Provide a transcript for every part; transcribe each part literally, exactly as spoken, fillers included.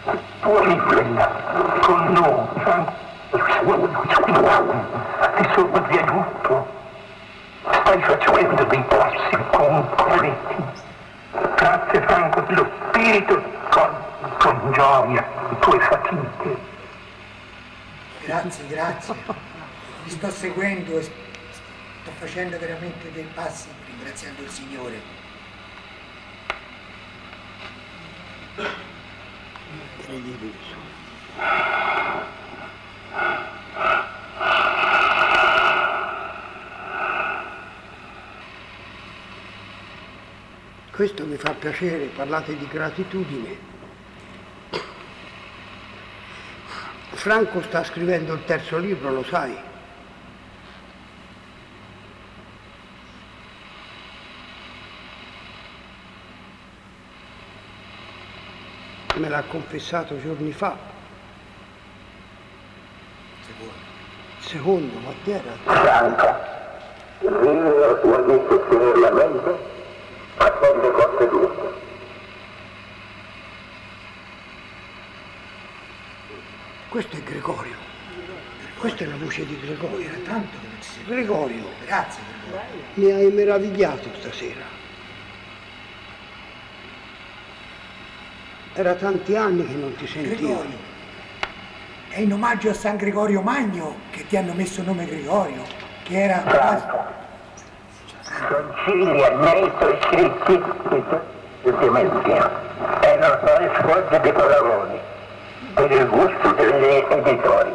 tuo libro con noi, ti sono piaciuto, stai facendo dei passi concreti. Grazie Franco dello spirito, con, con gioia, le tue fatiche. Grazie, grazie. Vi sto seguendo e sto facendo veramente dei passi ringraziando il Signore. Incredibile. Questo mi fa piacere, parlate di gratitudine. Franco sta scrivendo il terzo libro, lo sai? Me l'ha confessato giorni fa. Secondo. Secondo, ma chi era? Franco, vive la tua vita serenamente, attende cose giuste. Questo è Gregorio. Questa è la voce di Gregorio. Era tanto che non ci sentivo. Gregorio, Grazie, Gregorio. mi hai meravigliato stasera. Era tanti anni che non ti sentivo. Gregorio, è in omaggio a San Gregorio Magno che ti hanno messo il nome Gregorio, che era... Franco, concili e merito scritti di dimensione. Erano le scorte dei paragoni, per il gusto degli editori.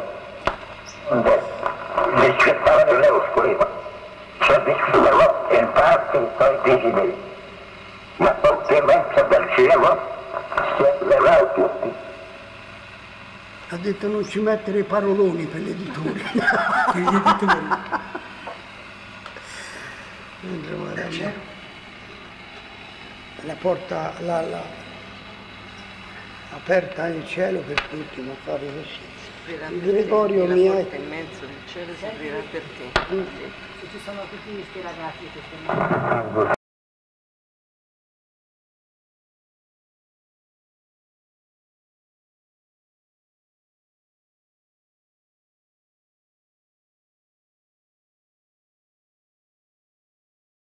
Le accettavano le oscurità, ci avvicinò in parte i suoi desideri, ma poi clemenza del cielo si avverrà tutti. Ha detto non ci mettere i paroloni per l'editore. Per gli editori. La porta la, la, aperta nel cielo per tutti, non fare così. Gregorio mi ha... La porta in mezzo del cielo si aprirà per te. Mm. Ci sono tutti questi ragazzi che sono...